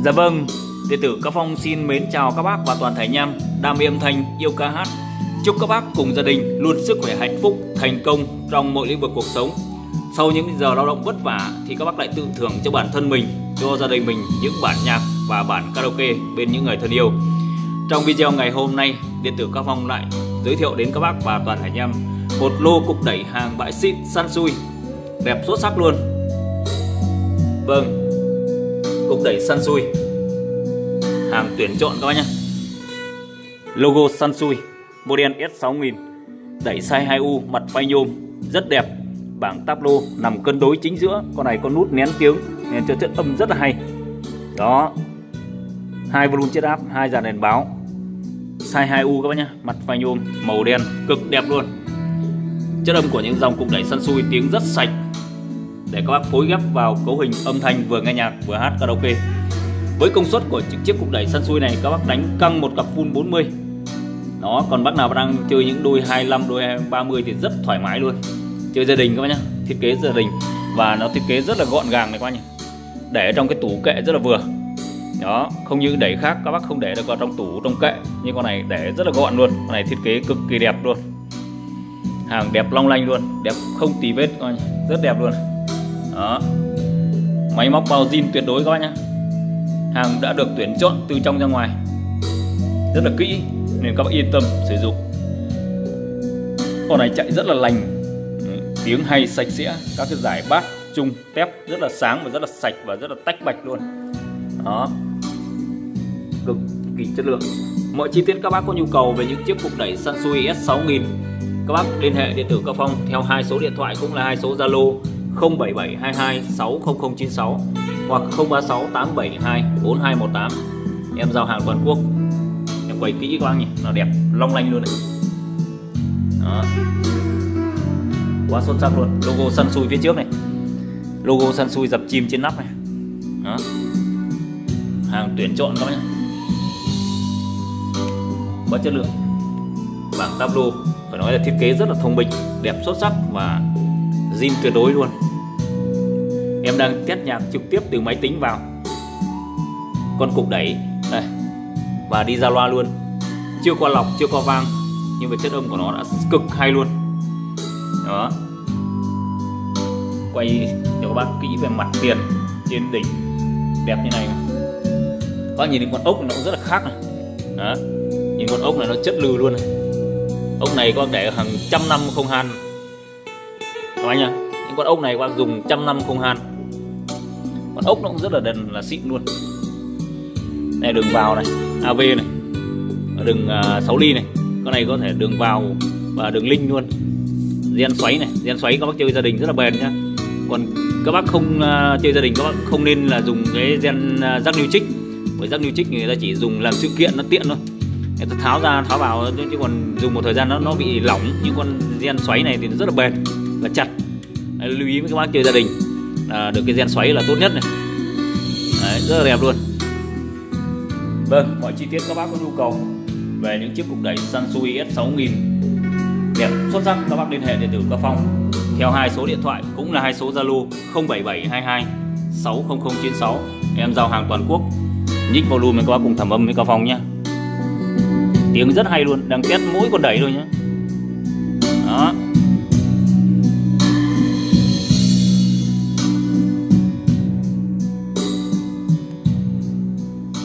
Dạ vâng, đệ tử Cao Phong xin mến chào các bác và toàn thể anh em đam mê âm thanh, yêu ca hát. Chúc các bác cùng gia đình luôn sức khỏe, hạnh phúc, thành công trong mọi lĩnh vực cuộc sống. Sau những giờ lao động vất vả thì các bác lại tự thưởng cho bản thân mình, cho gia đình mình những bản nhạc và bản karaoke bên những người thân yêu. Trong video ngày hôm nay, điện tử Cao Phong lại giới thiệu đến các bác và toàn thể anh em một lô cục đẩy hàng bãi xịn săn sui, đẹp xuất sắc luôn. Vâng, cục đẩy săn sui, hàng tuyển chọn các bác nhé. Logo săn sui, model S6000, đẩy size 2U, mặt phay nhôm, rất đẹp. Bảng táp lô nằm cân đối chính giữa, con này có nút nén tiếng nên cho chất âm rất là hay. Đó, 2 volume chiết áp, 2 dàn đèn báo, size 2U các bác nhé, mặt phay nhôm, màu đen, cực đẹp luôn. Chất âm của những dòng cục đẩy săn sui tiếng rất sạch để các bác phối ghép vào cấu hình âm thanh, vừa nghe nhạc vừa hát karaoke. Với công suất của chiếc cục đẩy săn sui này, các bác đánh căng một cặp full 40. Đó, còn bác nào đang chơi những đôi 25, đôi 30 thì rất thoải mái luôn. Chơi gia đình các bác nhé, thiết kế gia đình và nó thiết kế rất là gọn gàng này các bác nhé. Để trong cái tủ kệ rất là vừa. Đó, không như đẩy khác các bác không để được vào trong tủ, trong kệ, nhưng con này để rất là gọn luôn. Con này thiết kế cực kỳ đẹp luôn. Hàng đẹp long lanh luôn, đẹp không tì vết, rất đẹp luôn. Đó, máy móc bao zin tuyệt đối các bác nhé. Hàng đã được tuyển chọn từ trong ra ngoài rất là kỹ nên các bác yên tâm sử dụng. Con này chạy rất là lành, tiếng hay sạch sẽ, các cái giải bass, trung, tép rất là sáng và rất là sạch và rất là tách bạch luôn. Đó, cực kỳ chất lượng. Mọi chi tiết các bác có nhu cầu về những chiếc cục đẩy săn sui S6000, các bác liên hệ điện tử Cao Phong theo hai số điện thoại cũng là hai số Zalo 07722 60096 hoặc 036 872 4218. Em giao hàng toàn quốc. Em quay kỹ các bác nhỉ, nó đẹp long lanh luôn đấy. Đó, quá xuất sắc luôn. Logo săn sui phía trước này, logo săn sui dập chim trên nắp này. Đó, hàng tuyển chọn các bác nhé, quá chất lượng. Bảng tablo phải nói là thiết kế rất là thông minh, đẹp xuất sắc và zin tuyệt đối luôn. Em đang test nhạc trực tiếp từ máy tính vào con cục đẩy đây và đi ra loa luôn, chưa qua lọc, chưa qua vang, nhưng mà chất âm của nó đã cực hay luôn. Đó, quay cho các bác kỹ về mặt tiền trên đỉnh đẹp như này. Các bác nhìn thấy con ốc này nó cũng rất là khác này. Đó, nhìn con ốc này nó chất lừ luôn này. Ốc này có để hàng trăm năm không han các bác nhá. Những con ốc này các bác dùng trăm năm không han. Con ốc nó cũng rất là đần, là xịn luôn. Này đường vào này, AV này, đường 6 ly này. Con này có thể đường vào và đường link luôn. Gen xoáy này, gen xoáy các bác chơi gia đình rất là bền nhá. Còn các bác không chơi gia đình, các bác không nên là dùng cái gen jack new trích. Với jack new trích người ta chỉ dùng làm sự kiện nó tiện thôi, người ta tháo ra tháo vào, chứ còn dùng một thời gian nó bị lỏng. Những con gen xoáy này thì nó rất là bền và chặt. Đấy, lưu ý với các bác chơi gia đình là được cái gen xoáy là tốt nhất này. Đấy, rất là đẹp luôn. Vâng, mọi chi tiết các bác có nhu cầu về những chiếc cục đẩy săn sui S6000 đẹp xuất sắc, các bác liên hệ điện tử Cao Phong theo hai số điện thoại cũng là hai số Zalo 07722 60096. Em giao hàng toàn quốc. Nhích volume với các bác cùng thẩm âm với Cao Phong nhé. Tiếng rất hay luôn, đang test mỗi con đẩy thôi nhé. Đó,